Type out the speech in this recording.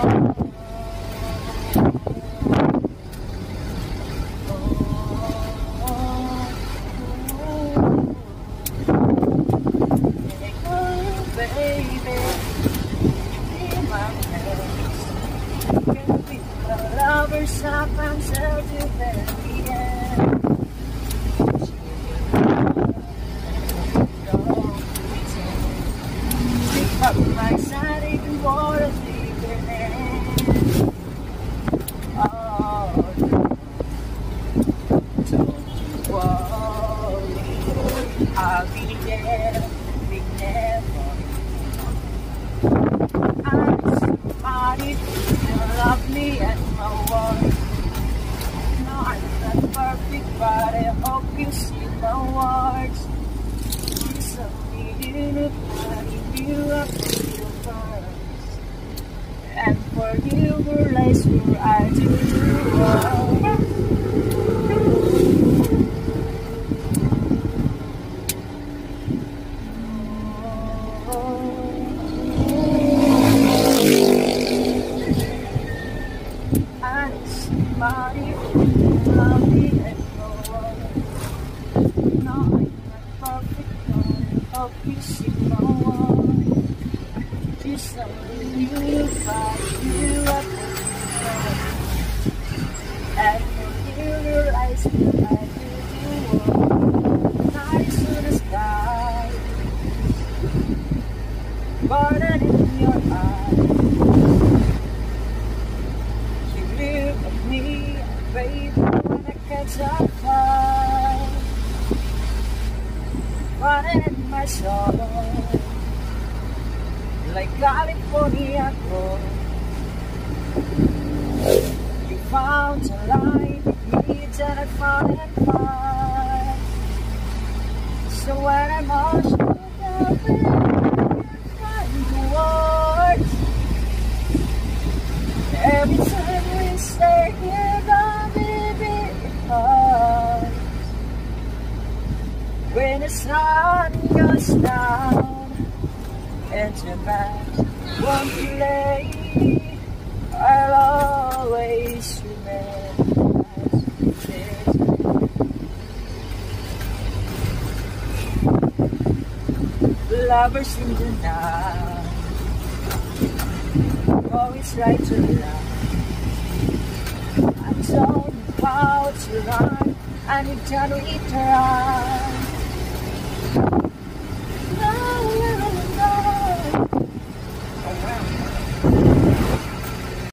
Baby, in my place, can be a lover, sometimes I'll do very end. Stick up my side, even more to leave your hand. Oh, don't you worry, I'll be there, be never. Somebody you love me at my worst. No, I'm not perfect, but I hope you see my words. Something in a body you up to your first. And for you, realize where I do well. Somebody love me and no one. No, I'm not perfect, but I hope you see my world. Just something you find you up and when you realize what I do, nights in the sky, burning in your eyes. Me, baby, when I catch a fire, running in my soul, like California gold. You found a line with me, and I found it fine. So when I'm all shook up, I find the words. Every time we stay here, baby, because when the sun goes down and your back won't play, I'll always remember this. Lovers in the night, always right to love. I don't know how to run, I need to return. No, no, no.